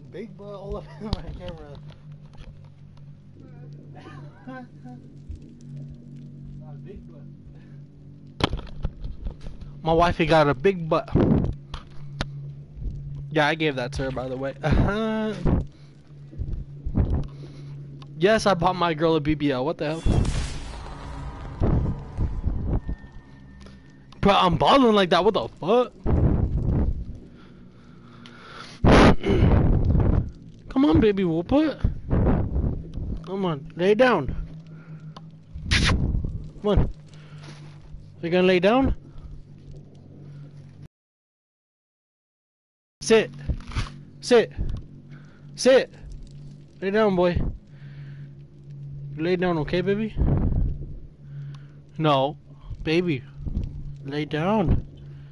big butt all up in my camera. Big butt. My wifey got a big butt. Yeah, I gave that to her, by the way. Yes, I bought my girl a BBL. What the hell? Bro, I'm balling like that. What the fuck? Come on, baby whoopah. Come on, lay down. Come on. You gonna lay down? Sit. Sit. Sit. Lay down, boy. Lay down, okay, baby? No. Baby. Lay down.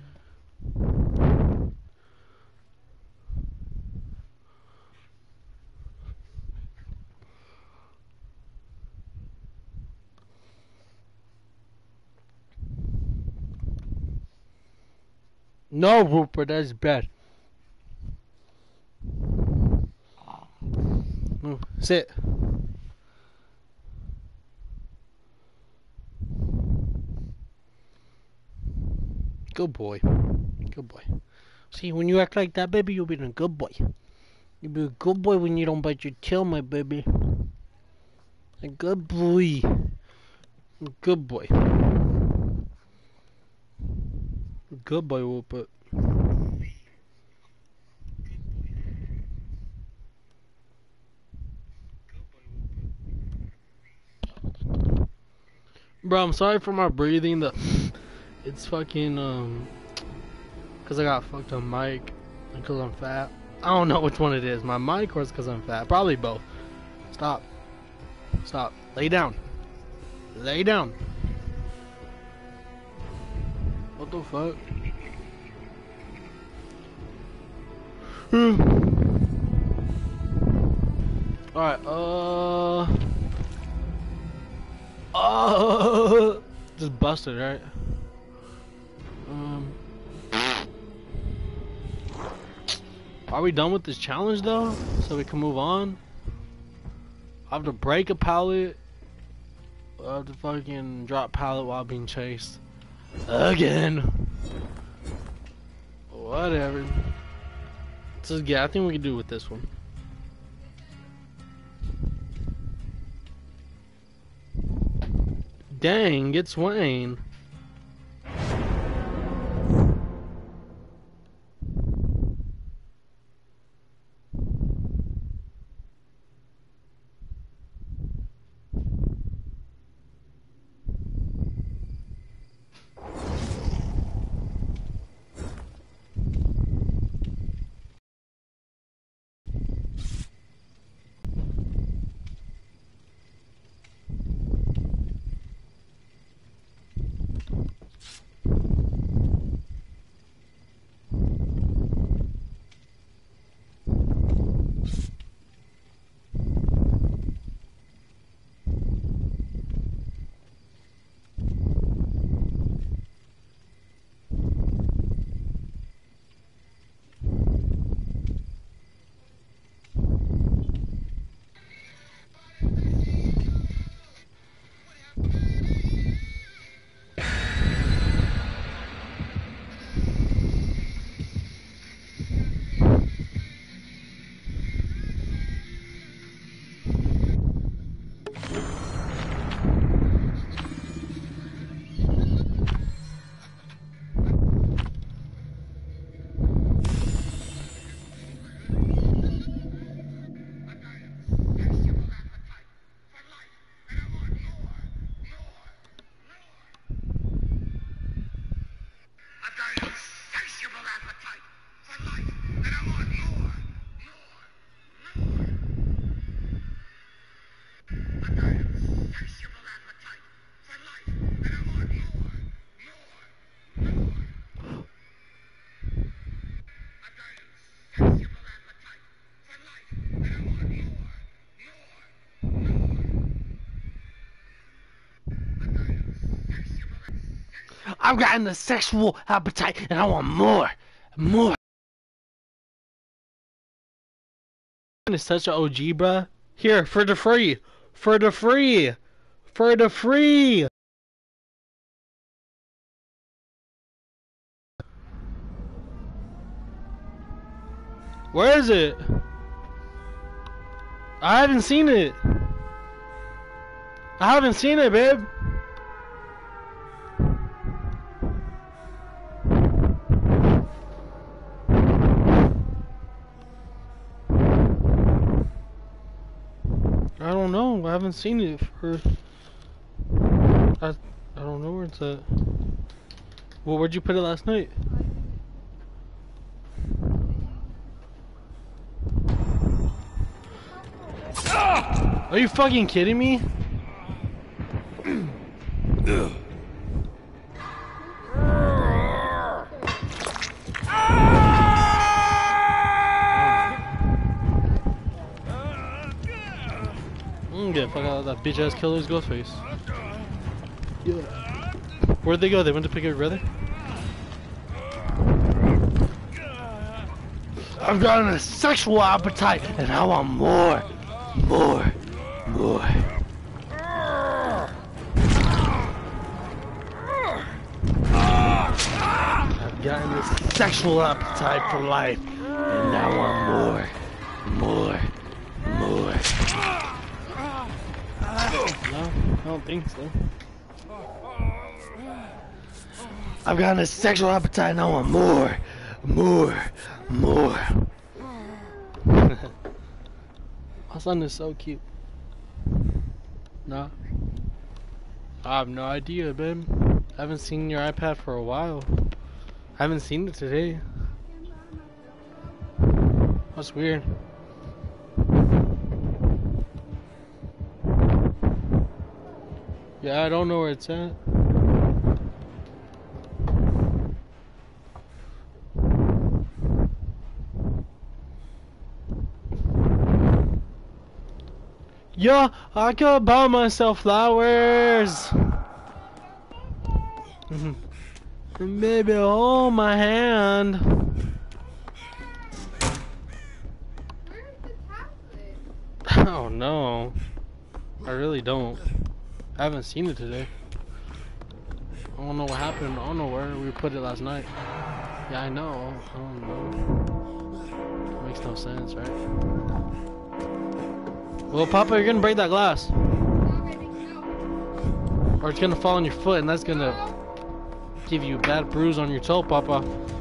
No, Rupert, that's bad. No, sit. Good boy. Good boy. See, when you act like that, baby, you'll be a good boy. You'll be a good boy when you don't bite your tail, my baby. A good boy. A good boy. Good boy, Rupert. Bro, I'm sorry for my breathing. It's fucking cause I got fucked on mic and cause I'm fat. I don't know which one it is, my mic or it's cause I'm fat. Probably both. Stop. Stop. Lay down. Lay down. What the fuck? Alright, just busted, right? Are we done with this challenge though? So we can move on? I have to break a pallet. I have to fucking drop pallet while being chased. Again. Whatever. So yeah, I think we can do with this one. Dang, it's Wayne. I've gotten the sexual appetite and I want more. More. Is such an OG, bruh. Here, for the free. For the free. For the free. Where is it? I haven't seen it. I haven't seen it, babe. I don't know. I haven't seen it for. I don't know where it's at. Well, where'd you put it last night? Are you fucking kidding me? Get the fuck out of that bitch ass killer's Ghostface. Yeah. Where'd they go? They went to pick up your brother? I've gotten a sexual appetite and I want more. More. I've gotten this sexual appetite for life and I want more. No, I don't think so. I've gotten a sexual appetite and I want more. My son is so cute. Nah. I have no idea, babe. I haven't seen your iPad for a while. I haven't seen it today. That's weird. Yeah, I don't know where it's at. Yeah, I could buy myself flowers. And baby, hold my hand. Where's the tablet? Oh no, I really don't. I haven't seen it today. I don't know what happened. I don't know where we put it last night. Yeah, I know. I don't know. It makes no sense, right? Well, Papa, you're gonna break that glass. Or it's gonna fall on your foot, and that's gonna give you a bad bruise on your toe, Papa.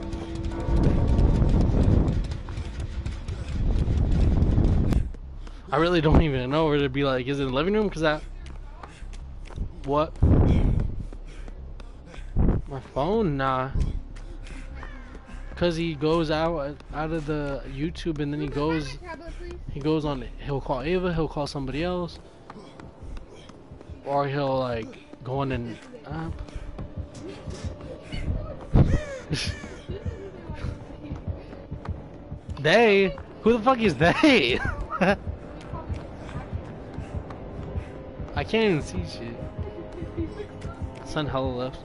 I really don't even know where to be like. Is it in the living room? Cause that. What? My phone? Nah. Cause he goes out of the YouTube and then he goes on. He'll call Ava. He'll call somebody else. Or he'll like go on an app. They? Who the fuck is they? I can't even see shit. Sun hella left.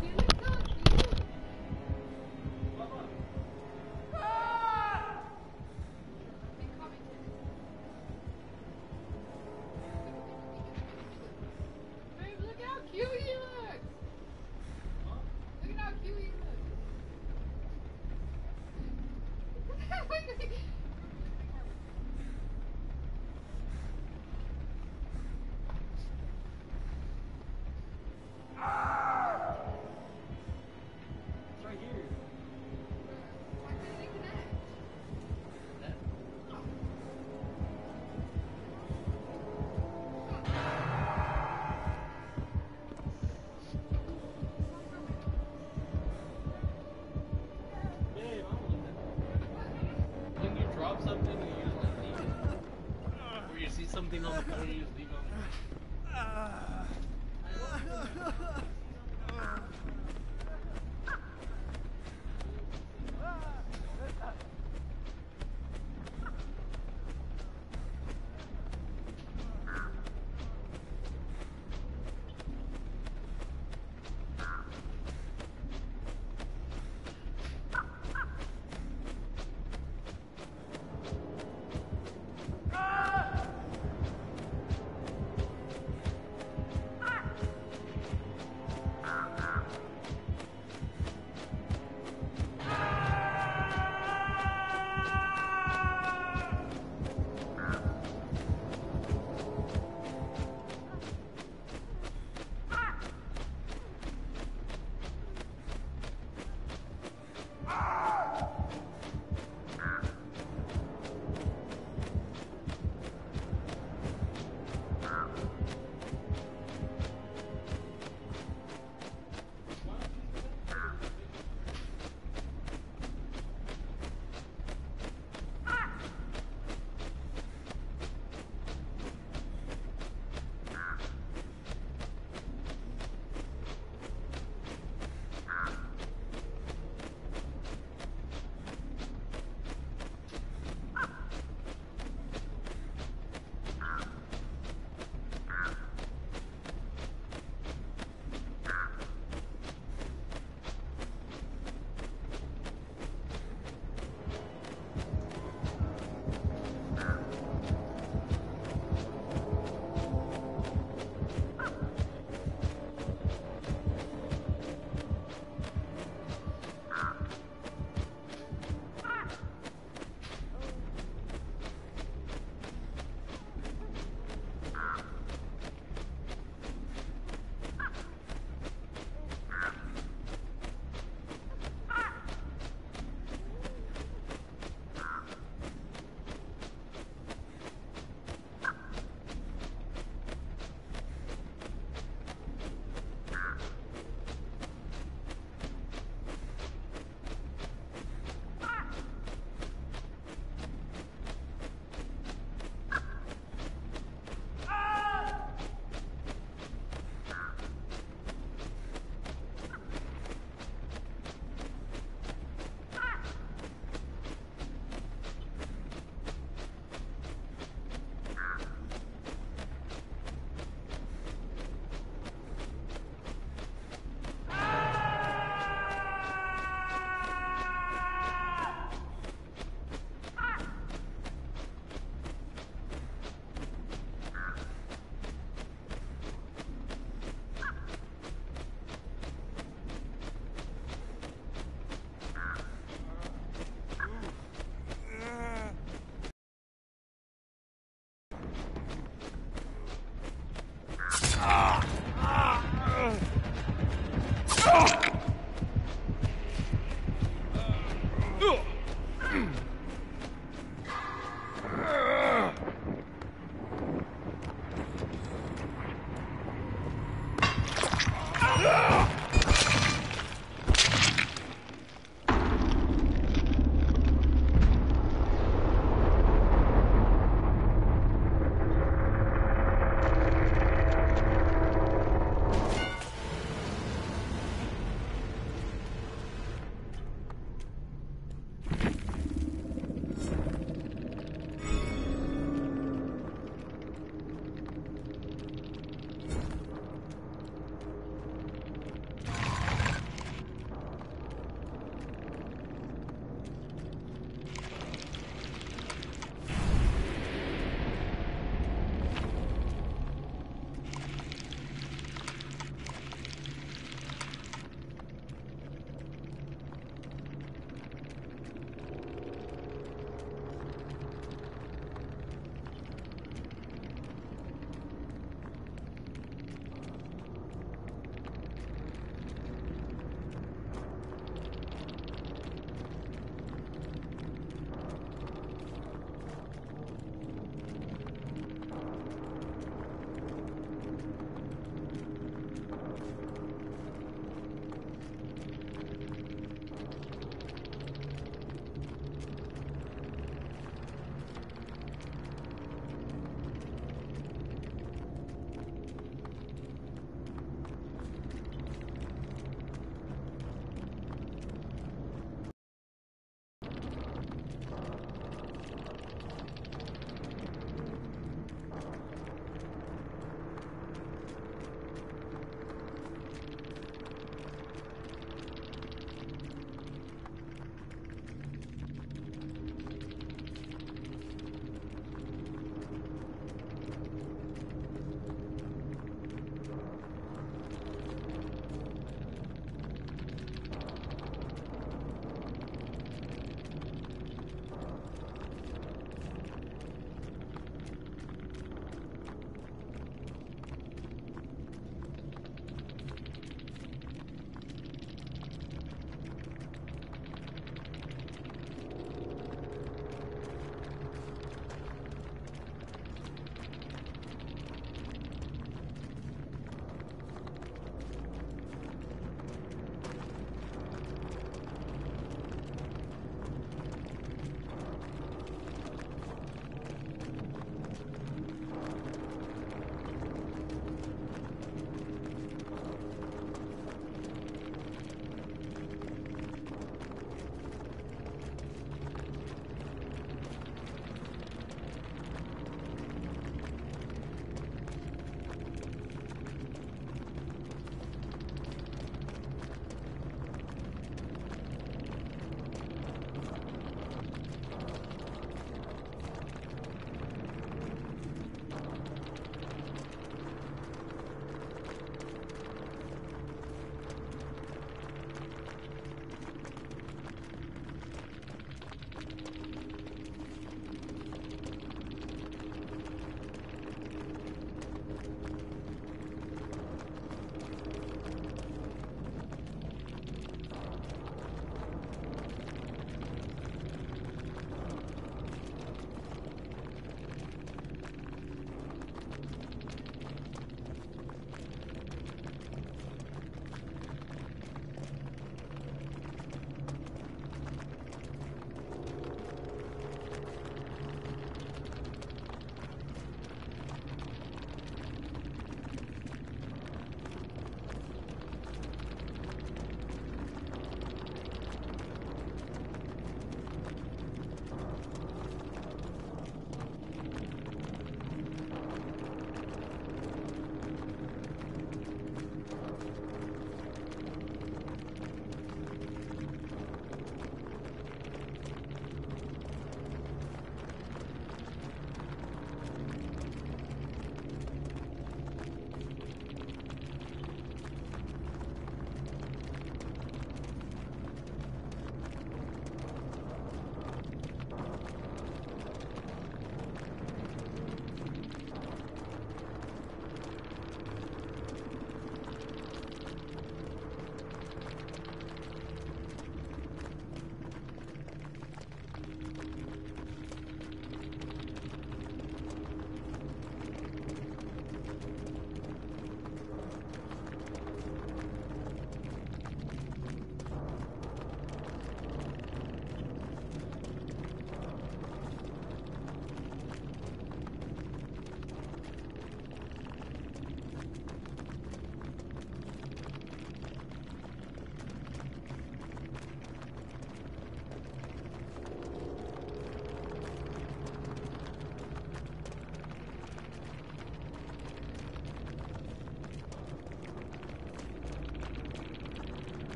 Babe, look how cute he looks. Look at how cute he looks. Something on the phone, you just leave it on.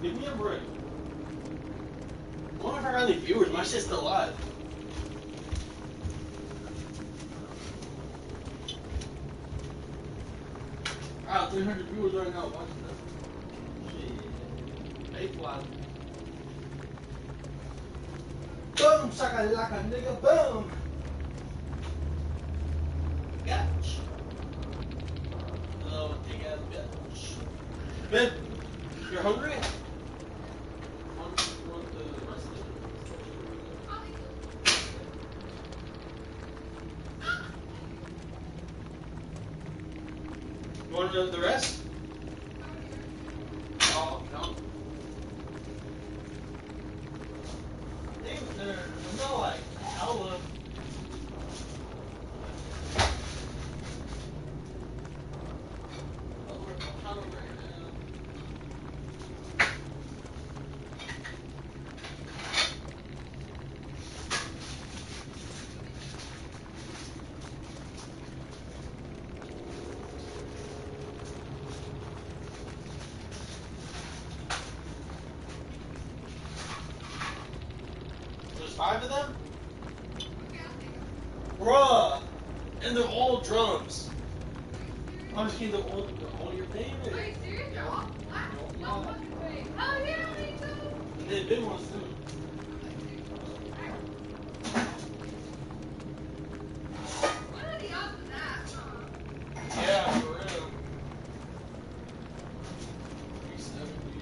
Give me a break. I wonder if I got any viewers. My shit's still live. I got 300 viewers right now watching this. Shit. They fly. Boom, shakalaka, nigga, boom. Gotcha. Little big ass bitch. Ben, you're hungry? Want the rest of it? You want the rest? Oh, no. They're not like hella. There's 5 of them? Bruh! And they're all drums. I'm just kidding, they're all your favorites. Are you serious? They're all black? No fucking way. Oh yeah, me too. And they've been ones too. What are the odds of that? Yeah, for real. 370.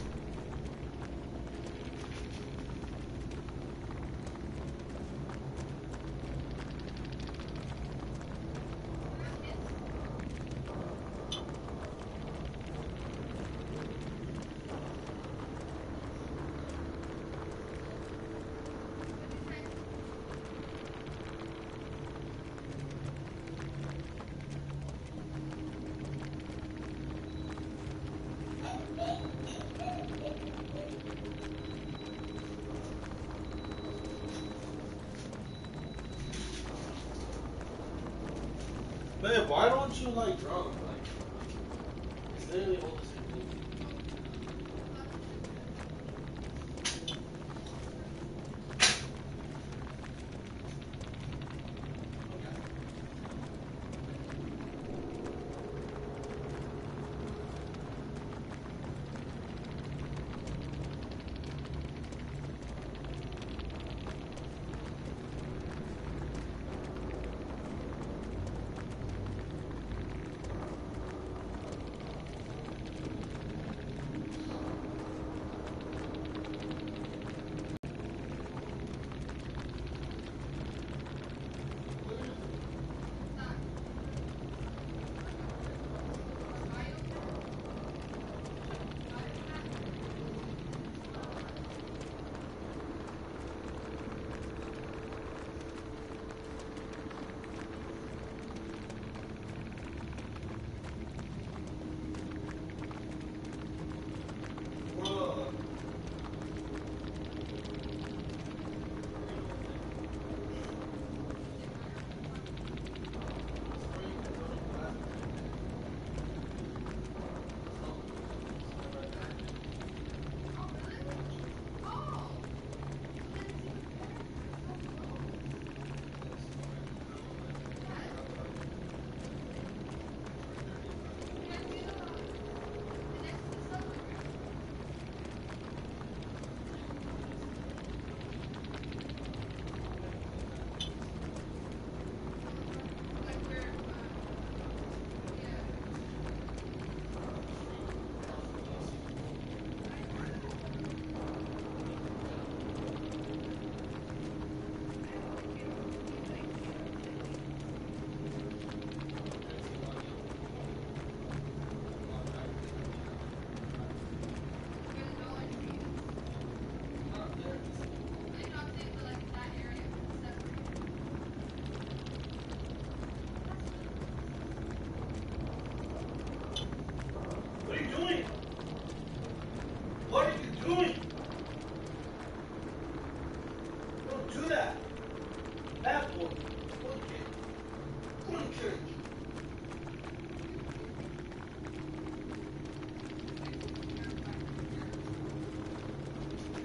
Man, why don't you like drums? Like, it's literally all the same thing.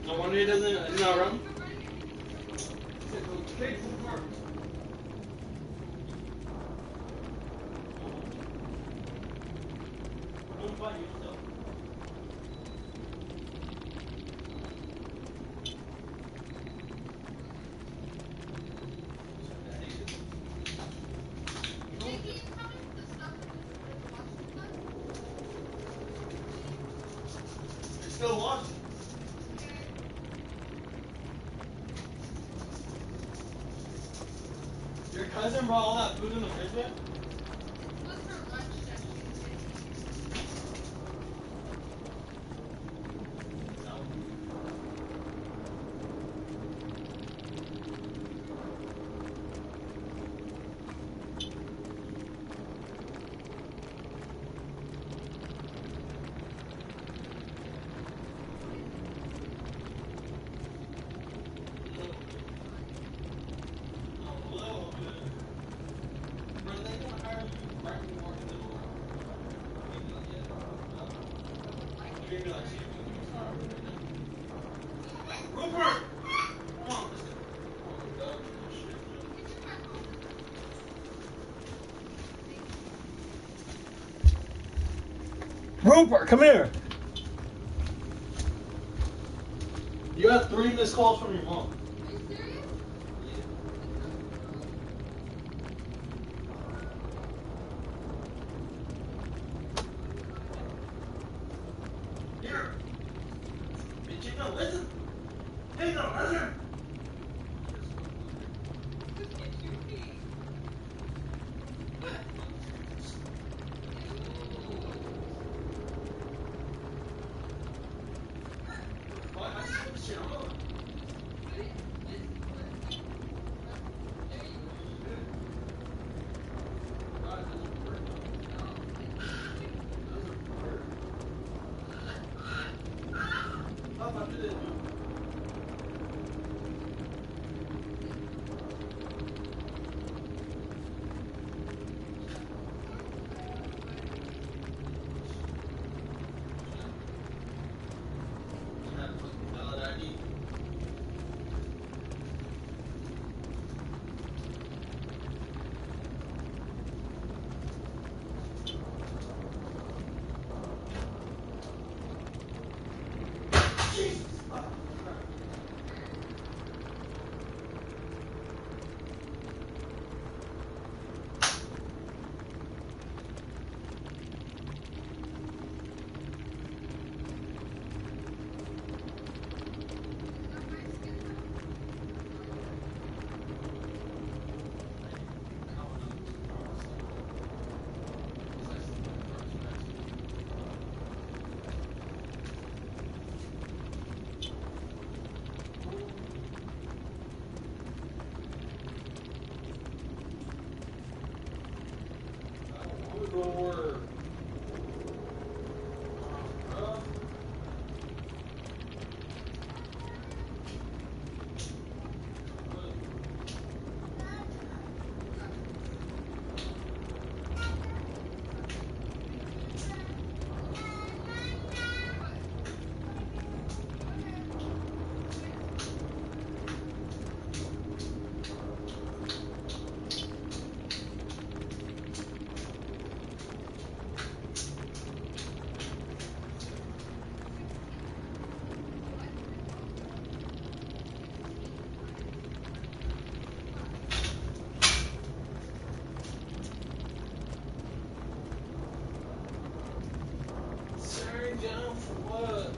No wonder he doesn't. He's not around. Still watching. Your cousin brought all that food in the fridge yet? Rupert, come here. You got 3 missed calls from your mom. Are you serious? Here. Bitch, you know, listen. Hey, no, listen. Down for what?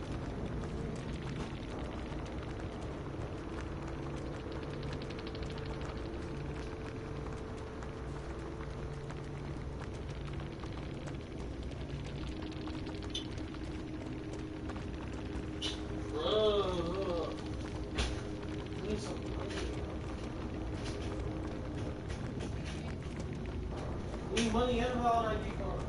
Bro, I need some money. I need money and a valid ID card.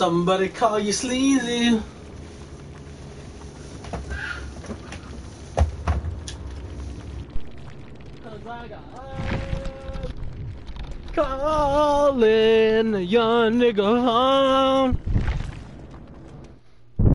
somebody call you sleazy. Calling a young nigga home.